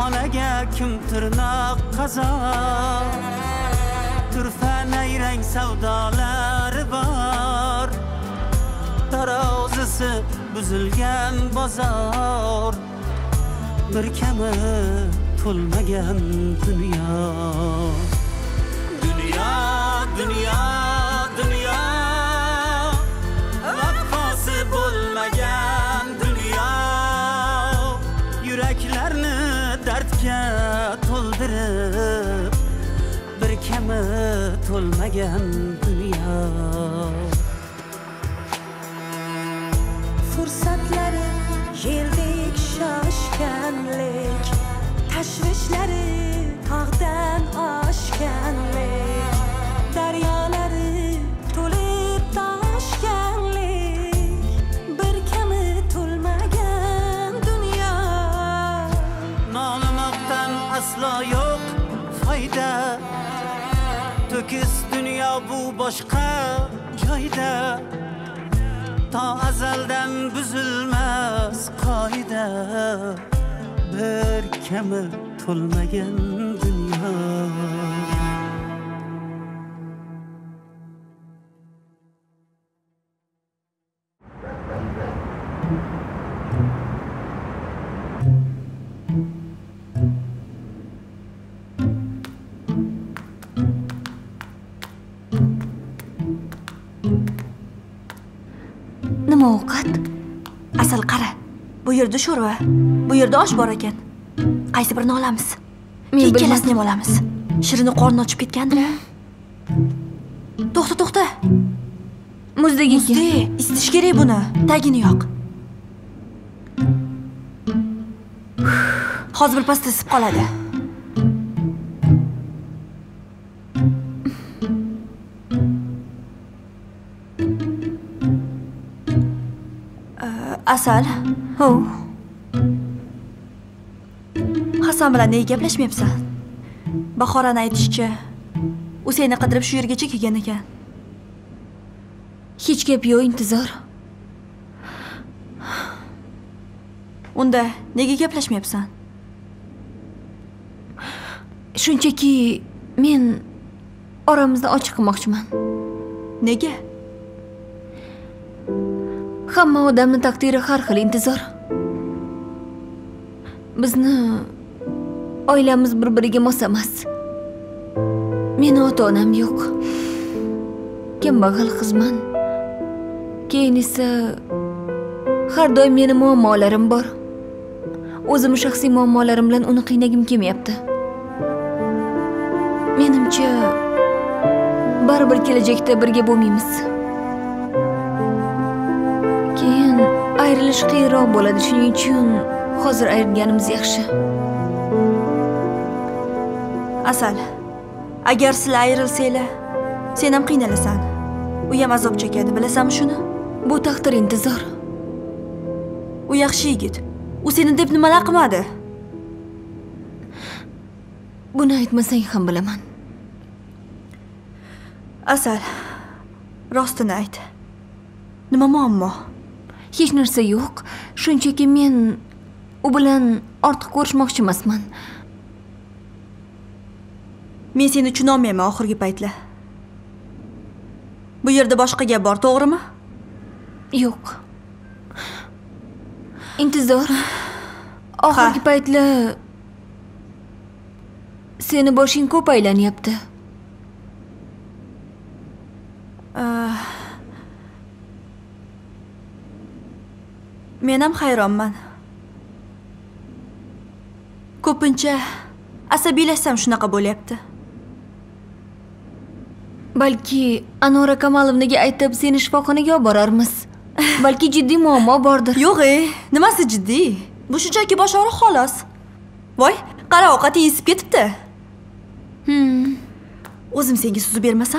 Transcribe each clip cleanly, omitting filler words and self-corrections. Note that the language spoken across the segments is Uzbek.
Onaga kim tirnoq qazor turfa nayrang savdolari bor tarozisi buzilgan bozor bir kami to'lmagan dunyo dunyo dunyo dunyo vafosi bo'lmagan dunyo yuraklarni dardga to'ldirib bir kami to'lmagan dunyo fursatlari yerdek shoshganlik tashvishlari tog'dan oshganlik daryolari to'lib toshganlik bir kami to'lmagan dunyo nolimoqdan aslo yo'q foyda to'kis dunyo bu boshqa joyda ta azaldan buzilmas qoida bir kami to'lmagan dunyo Nima ovqat? Asal qara. Bu yerda sho'rva, bu yerda osh bor ekan. Qaysi birini olamiz? Men ikkalasini ham olamiz. Shirini qorni ochib ketgandir. To'xta. Muzdek ekan. Isitish kerak buni. Tagini yoq. Hozir bir pasda isib qoladi. Asal. Ho. Hasan bilan nega gaplashmayapsan? Bahorani aytishicha, u seni qidirib shu yergacha kelgan ekan. Hech gap yo'q, intizor. Unda nega gaplashmayapsan? Shunchaki men oramizni ochiq qilmoqchiman. Nega? Hamma odamning taqdiri har xil, intizor. Bizni oilamiz bir-biriga mos emas. Meni ota-onam yo'q. Kambag'al qizman. Keyin esa har doim meni muammolarim bor. O'zim shaxsiy muammolarim bilan uni qiynagim kelmayapti. Menimcha baribir kelajakda birga bo'lmaymiz. Keyin ayrilish qiyinroq bo'ladi, shuning uchun hozir ayrilganimiz yaxshi. Asal, agar sizlar ayrilsanglar, sen ham qiynalasan. U ham azob chekadi, bilasanmi shuni? Bu taqdir, intizor. U yaxshi yigit. U seni deb nimalar qilmadi? Buni aytmasang ham bilaman. Asal, rostini ayt. Nima muammo? Hech narsa yo'q. Shunchaki men u bilan ortiq ko'rishmoqchi emasman. Men seni tushunolmayman oxirgi paytlar. Bu yerda boshqa gap bor, to'g'rimi? Yo'q. Intizor. Oxirgi paytlar seni boshing ko'p aylanyapti. Men ham hayronman. Ko'pincha asabiylashsam shunaqa bo'lyapti. Balki Anora Kamalovnaga aytib seni shifoxonaga olib borarmiz. Balki jiddiy muammo bordir. Yo'q, nimasi jiddiy? Bu shunchaki bosh og'riq xolos. Voy, qara ovqating isib ketibdi. O'zim senga suzib bermasam?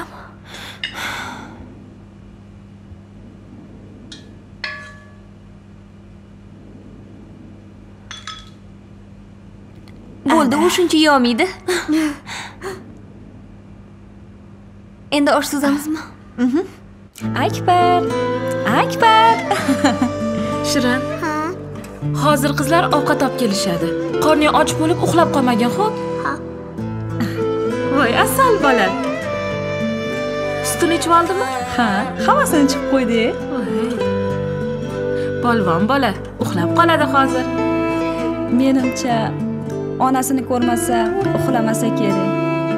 Bo'ldi, u shuncha yomiydi. Endi osh suzamizmi? Akbar. Shirin. Hozir qizlar ovqat olib kelishadi. Qorning och bo'lib uxlab qolmagin, xo'p? Ha. Voy, asal bola. Sutini ichib oldimi? Ha, hammasini ichib qo'ydi. Polvon bola, uxlab qoladi hozir. Menimcha onasini ko'rmasa, uxlamasa kerak.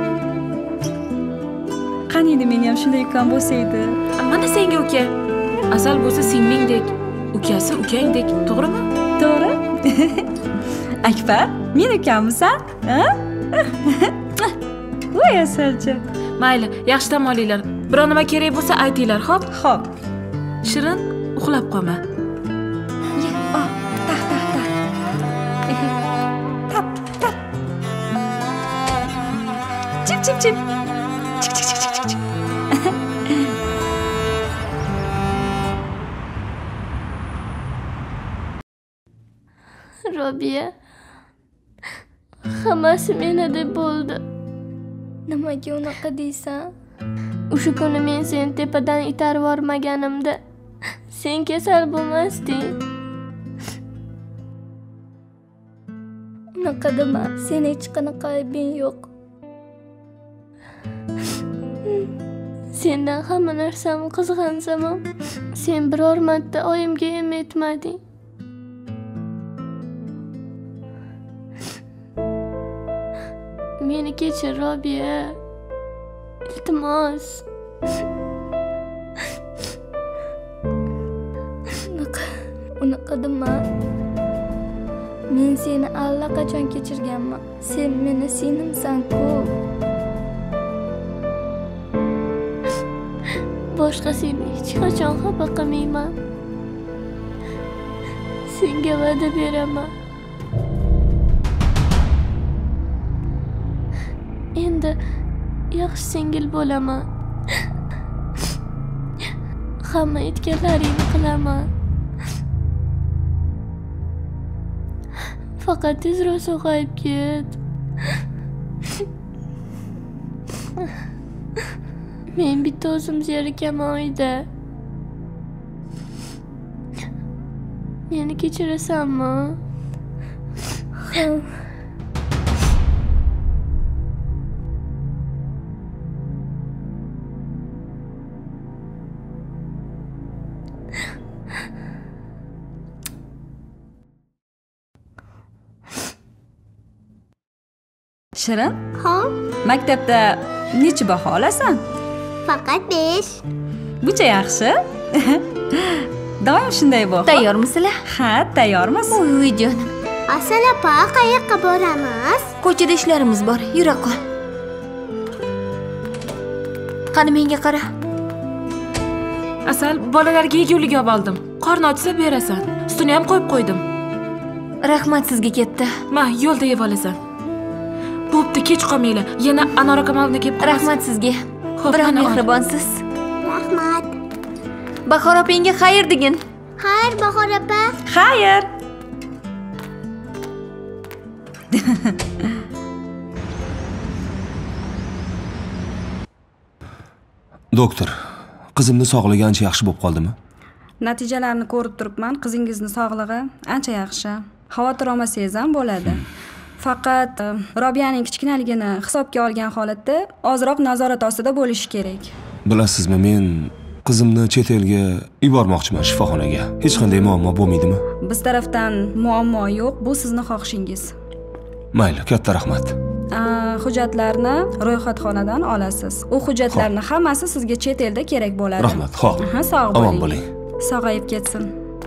Qaniydi men ham shunday ukam bo'lsa edi. Mana senga uka. Asal bo'lsa singlingdek, ukasi ukangdek, to'g'rimi? To'g'ri. Akbar, men ukammisan? Ha? Voy asalchi. Mayli, yaxshi dam olinglar. Biror nima kerak bo'lsa aytinglar, xo'p? Xo'p. Shirin, uxlab qolma. Chip chip chip. Robiya, hammasi meni deb bo'ldi. Nimaga unaqa deysan? O'sha kuni men seni tepadan itarib yormaganimda sen kasal bo'lmasding. Unaqa dema, sen hech qanaqa aybing yo'q. Sendan hamma narsam qizg'ansam ham sen biror marta oyimga ham aytmading. Meni kechir, Robiya. Iltimos. Unaqa dema. Men seni allaqachon kechirganman. Sen meni sinimsan-ku. Boshqasini hech qachon xafa qilmayman. Senga va'da beraman. Endi yaxshi singil bo'laman. Hamma aytganlaringni qilaman. Faqat tezroq sog'ayib ket. Men bitta o'zim zerikaman uyda. Meni kechirasanmi? Ha. Shirin? Ha? Maktabda necha baho olasan? Faqat 5. Buncha yaxshi. Doim shunday bo'l. Tayyormisizlar? Ha, tayyormiz. Voy jonim. Asal opa, qayoqqa boramiz? Ko'chada ishlarimiz bor, yura qol. Qani menga qara. Asal, bolalarga yegulik olib oldim. Qorni ochsa berasan. Sutini ham qo'yib qo'ydim. Rahmat sizga ketdi. Ma, yo'lda yeb olasan. Bo'pti, kech qolmanglar. Yana Anora Kamolovna kelib qoladi. Rahmat sizga. Xo'p, Biroq mana ol. mehribonsiz. Rahmat. Bahor opangga xayr degin. Xayr, Bahor opa. Xayr. Doktor, qizimni sog'ligi ancha yaxshi bo'lib qoldimi? Natijalarni ko'rib turibman, qizingizni sog'lig'i ancha yaxshi. Xavotir olmasangiz ham bo'ladi. Faqat Robiyaning kichkinaligini hisobga olgan holatda ozroq nazorat ostida bo'lishi kerak. Bilasizmi, men qizimni chet elga yubormoqchiman, shifoxonaga. Hech qanday muammo bo'lmaydimi? Biz tarafdan muammo yo'q, bu sizning xohishingiz. Mayli, katta rahmat. Hujjatlarni ro'yxatxonadan olasiz. U hujjatlarning hammasi sizga chet elda kerak bo'ladi. Rahmat, xo'p. Sog' bo'ling. Omon bo'ling. Sog'ayib ketsin.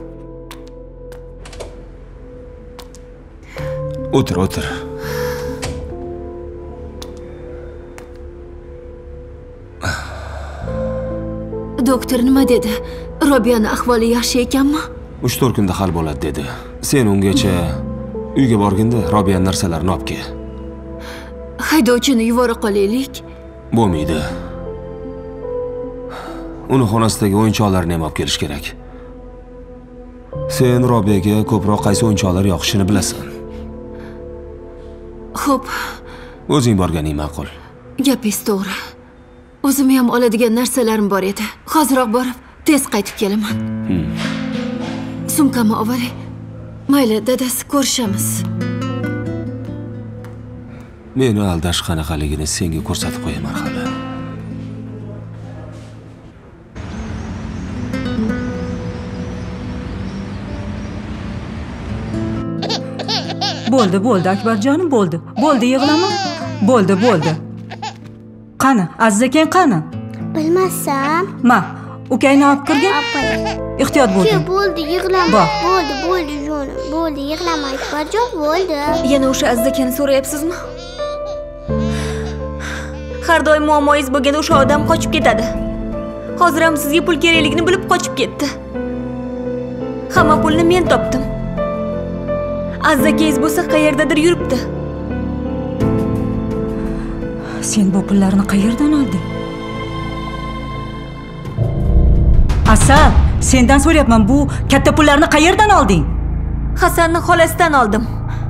O'tir, o'tir. Doktor nima dedi? Robiyani ahvoli yaxshi ekanmi? 3-4 kunda hal bo'ladi dedi. Sen ungacha uyga borganda Robiyaning narsalarini olib kel. Haydovchini yubora qolaylik. Bo'lmaydi. Uni xonasidagi o'yinchoqlarni ham olib kelish kerak. Sen Robiyaga ko'proq qaysi o'yinchoqlar yoqishini bilasan. Xo'p, O'zing borganing ma'qul. gapingiz to'g'ri. O'zim ham oladigan narsalarim bor edi. Hoziroq borib, tez qaytib kelaman. Sumkamni oboray. Mayli, dadasi, ko'rishamiz. Meni aldash qanaqaligini senga ko'rsatib qo'yaman hali. Bo'ldi, Akbarjonim, bo'ldi. Bo'ldi, yig'lama. Bo'ldi. Qani, Aziz akang qani? Bilmasam. Ma, ukangni olib kirgin. Ehtiyot bo'ling. Bo'ldi, yig'lama. Bo'ldi, jonim. Bo'ldi, yig'lama Akbarjon, bo'ldi. Yana o'sha Aziz akani so'rayapsizmi? Har doim muammoingiz bo'lganda o'sha odam qochib ketadi. Hozir ham sizga pul kerakligini bilib qochib ketdi. Hamma pulni men topdim. Aziz akangiz bo'lsa qayerdadir yuribdi. Sen bu pullarni qayerdan olding? Asal, sendan so'rayapman, bu katta pullarni qayerdan olding? Hasanni xolasidan oldim.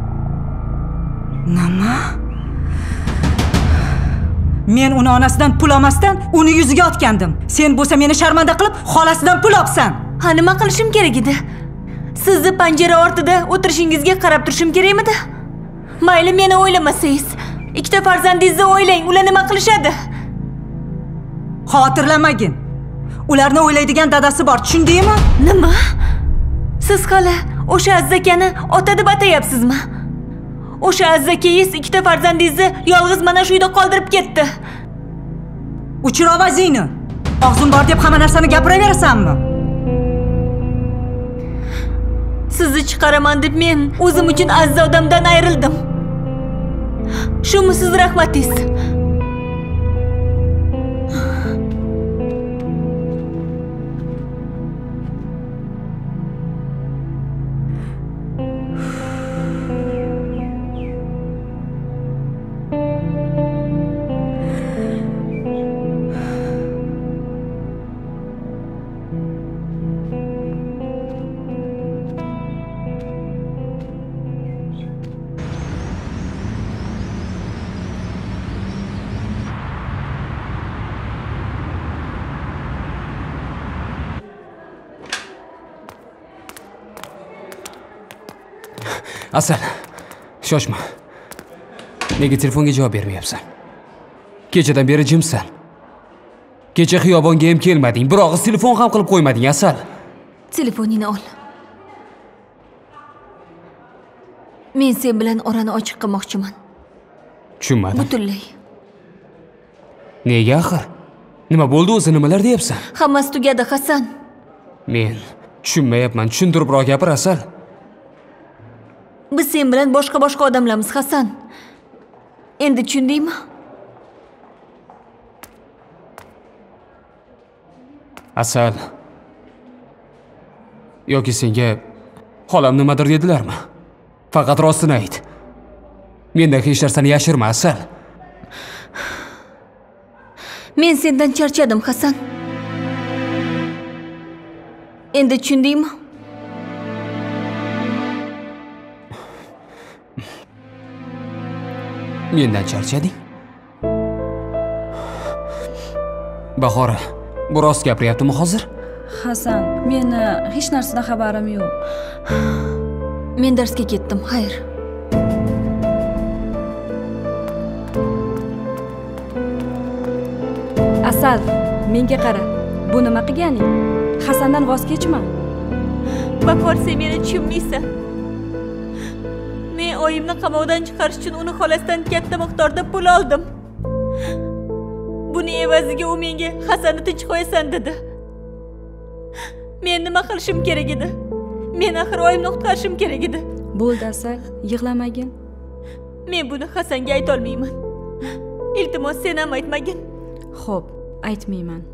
Nima? Men uni onasidan pul olmasdan uni yuziga otgandim. Sen bo'lsa meni sharmanda qilib xolasidan pul olsan. Ha, nima qilishim kerak edi? Sizni panjara ortida o'tirishingizga qarab turishim kerakmidi? Mayli, meni o'ylamasangiz, ikkita farzandingizni o'ylang, ular nima qilishadi? Xotirlamagin. Ularni o'ylaydigan dadasi bor, tushundingmi? Nima? Siz hali o'sha Aziz akani ota deb atayapsizmi? O'sha Aziz akangiz ikkita farzandingizni yolg'iz mana shu uyda qoldirib ketdi. O'chir ovozingni. Og'zing bor deb hamma narsani gapiraverasanmi? Sizni chiqaraman deb men o'zim uchun aziz odamdan ayrildim. Shumi siz rahmatingiz? Asal, shoshma. Nega telefonga javob bermayapsan? Kechadan beri jimsan. Kecha xiyobonga ham kelmading, bir og'iz telefon ham qilib qo'ymading, Asal. Telefoningni ol. Men sen bilan orani ochiq qilmoqchiman. Tushunmadim. Butunlay. Nega axir? Nima bo'ldi o'zi, nimalar deyapsan? Hammasi tugadi, Hasan. Men tushunmayapman, tushuntiribroq gapir, Asal. Biz sen bilan boshqa odamlarmiz, Hasan. Endi tushundingmi? Asal. Yoki senga xolam nimadir dedilarmi? Faqat rostini ayt. Mendan hech narsani yashirma, Asal. Men sendan charchadim, Hasan. Endi tushundingmi? Mendan charchading? Bahora, bu rost gapiryaptimi hozir? Hasan, meni hech narsadan xabarim yo'q. Men darsga ketdim, xayr. Asal, menga qara. Bu nima qilganing? Hasandan voz kechma. Bahor, sen meni tushunmaysan. Men oyimni qamoqdan chiqarish uchun uni xolasidan katta miqdorda pul oldim. Buni evaziga u menga Hasanni tinch qo'yasan dedi. Men nima qilishim kerak edi? Men axir oyimni qutqarishim kerak edi. Bo'ldi, Asal, yig'lamagin. Men buni Hasanga ayta olmayman. Iltimos, sen ham aytmagin. Xo'p, aytmayman.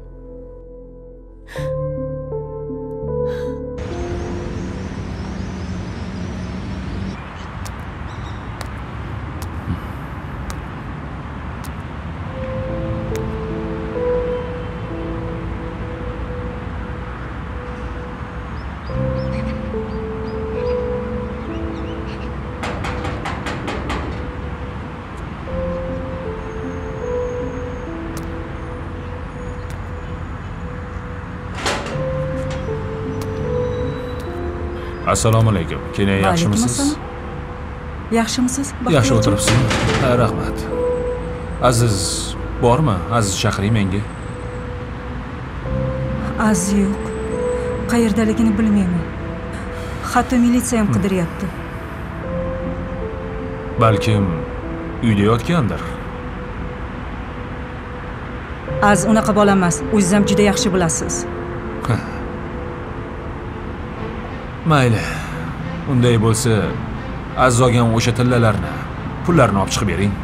Assalomu alaykum. Keyin yaxshimisiz? Yaxshimisiz? Yaxshi o'tiribsizmi? Ha, rahmat. Aziz bormi? Aziz chaqiring menga. Aziz yo'q. Qayerdaligini bilmayman. Hatto militsiya ham qidiryapti. Balkim uyda yotgandir. Az unaqa bola emas. O'zingiz ham juda yaxshi bilasiz. Mayli. Unday bo'lsa, Aziz olgan o'sha tillalarni, pullarni olib chiqib bering.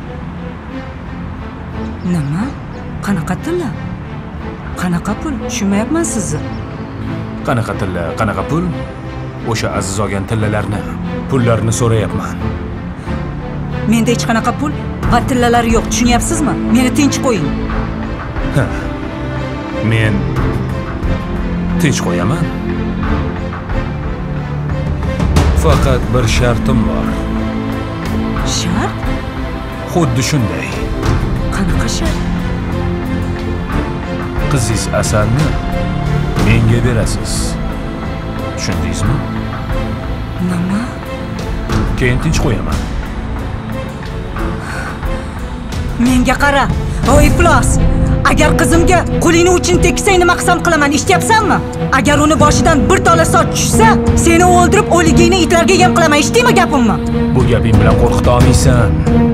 Nima? Qanaqa tilla? Qanaqa pul? Tushunmayapman sizni. Qanaqa tilla, qanaqa pul? O'sha Aziz olgan tillalarni, pullarni so'rayapman. Menda hech qanaqa pul va tillalar yo'q, tushunyapsizmi? Meni tinch qo'ying. Men tinch qo'yaman. Faqat bir shartim bor. Shart? Xuddi shunday. Qanaqa shart? Qizingiz Asalni menga berasiz. Tushundingizmi? Nima? Keyin tinch qo'yaman. Menga qara. Voy iflos. Agar qizimga qo'lingni uchun teksang nima qilsam qilaman, eshityapsanmi? Agar uni boshidan bir tola soch tushsa, seni o'ldirib o'ligingni itlarga yem qilaman, eshitdingmi gapimni? Bu gaping bilan qo'rqita olmaysan.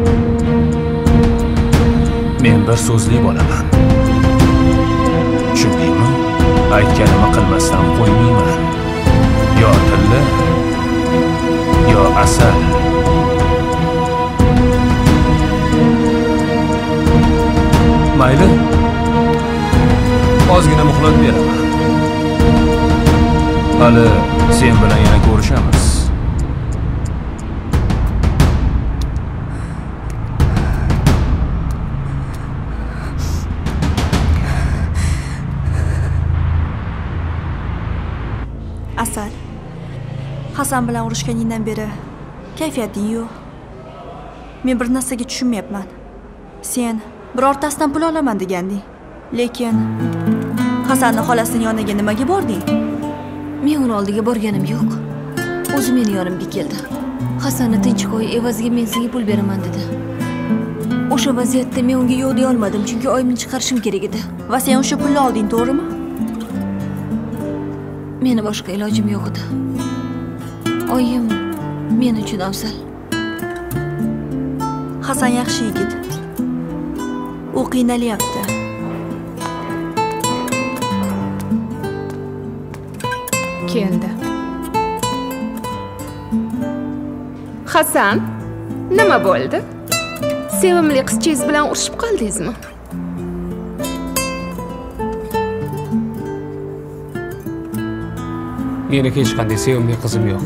Men bir so'zli bo'laman. Tushundingmi? Aytganimni qilmasdan qo'ymayman. Yo tilla, yo asal. Mayli. Ozgina muhlat beraman. Hali sen bilan yana ko'rishamiz. Asal, Hasan bilan urushganingdan beri kayfiyating yo'q. Men bir narsaga tushunmayapman. Sen birortasidan pul olaman deganding. Lekin Hasanning xolasining yoniga nimaga bording? Men uni oldiga borganim yo'q. O'zi meni yonimga keldi. Hasanni tinch qo'y, evaziga men senga pul beraman dedi. O'sha vaziyatda men unga yo'q deya olmadim, chunki oyimni chiqarishim kerak edi. Va sen o'sha pulni olding, to'g'rimi? Meni boshqa ilojim yo'q edi. Oyim men uchun afzal. Hasan yaxshi yigit. U qiynalyapti. Keldi. Hasan, nima bo'ldi? Sevimli qizchangiz bilan urushib qoldingizmi? Meni hech qanday sevimli qizim yo'q.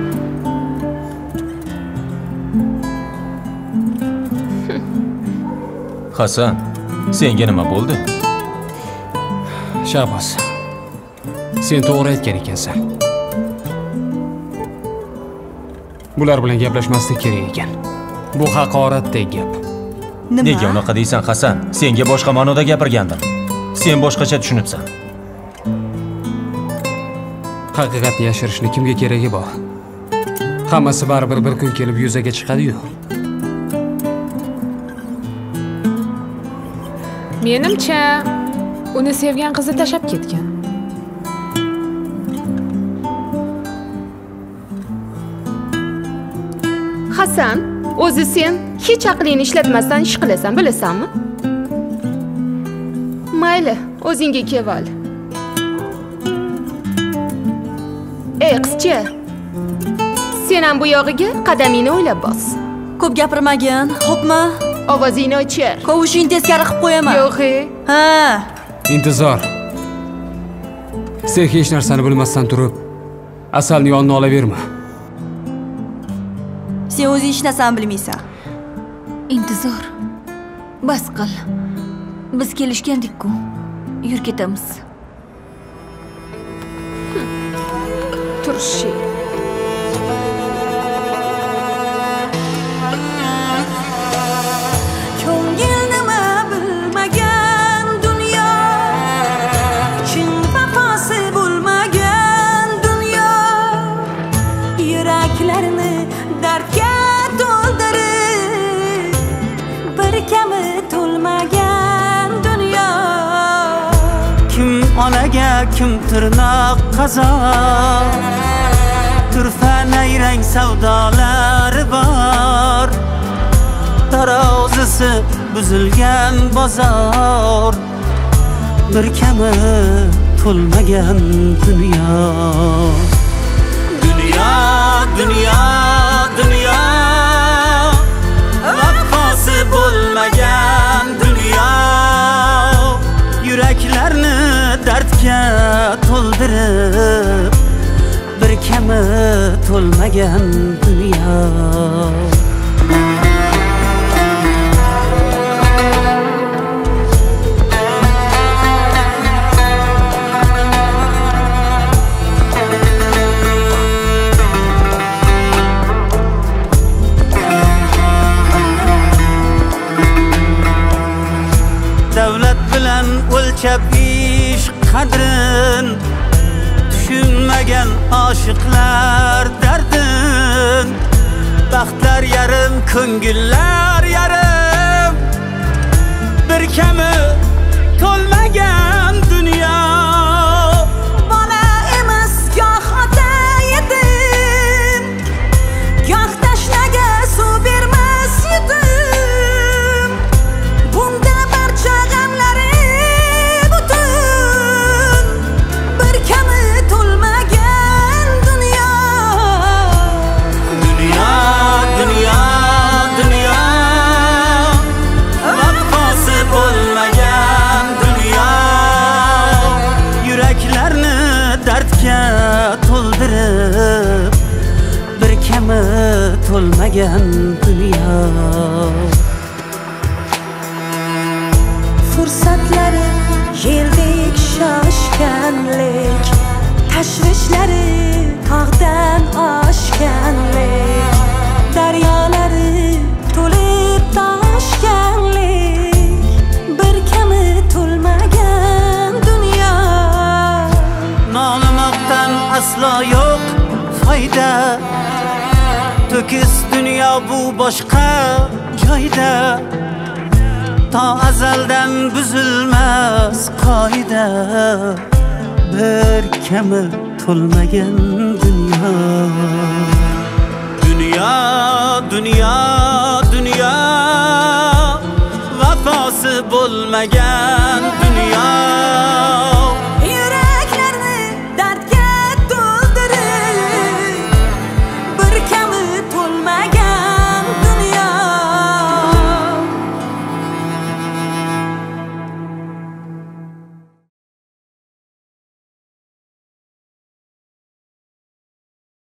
Hasan, senga nima bo'ldi? Shahboz, sen to'g'ri aytgan ekansan. Bular bilan gaplashmaslik kerak ekan. Bu haqoratdek gap. Nega unaqa deysan, Hasan? Senga boshqa ma'noda gapirgandim. Sen boshqacha tushunibsan. Haqiqatni yashirishni kimga keragi bor? Hammasi baribir bir kun kelib yuzaga chiqadi-yu. Menimcha, uni sevgan qizi tashab ketgan. Hasan, o'zi sen hech aqlingni ishlatmasdan ish qilasan, bilasanmi? Mayli, o'zingga kelib ol. Ey qizcha, sen ham bu yog'iga qadamingni o'ylab bos. Ko'p gapirmagin, xo'pmi? Ovozingni o'chir. Qovushingni teskari qilib qo'yaman. Yo'q. Ha. Intizor. Sen hech narsani bilmasdan turib, Asalni yonina olaverma. Sen o'zing hech narsani bilmaysan. Intizor. Bas qil. Biz kelishgandik-ku. Yur ketamiz. Turshi. kim tırnak kazar Turfa nayrang savdolari bor Tarozisi buzilgan bozor Bir kami to'lmagan dunyo Dunyo, dunyo, dunyo Vafosi bo'lmagan dunyo Yuraklarni dardga to'ldirib Bir kami to'lmagan dunyo Davlat bilan o'lchab ish qadrin Tushunmagan oshiqlar dardin Baxtlar yarim, ko'ngillar yarim Bir kami to'lmagan dunyo Bola emas goh ota yetim Goh tashnaga suv bermas yetim Bunda barcha g'amlari butun Bir kami to'lmagan dunyo Dunyo, dunyo, dunyo Vafosi bo'lmagan dunyo Yuraklarni dardga to'ldirib Bir kami to'lmagan dunyo Fursatlari yeldek shoshganlik Tashvishlari tog'dan oshganlik Daryolari to'lib toshganlik Bir kami to'lmagan dunyo Nolimoqdan aslo yo'q foyda To'kis dunyo bu boshqa joyda Ta azaldan buzilmas qoida Bir kami to'lmagan dunyo Dunyo, dunyo, dunyo Vafosi bo'lmagan dunyo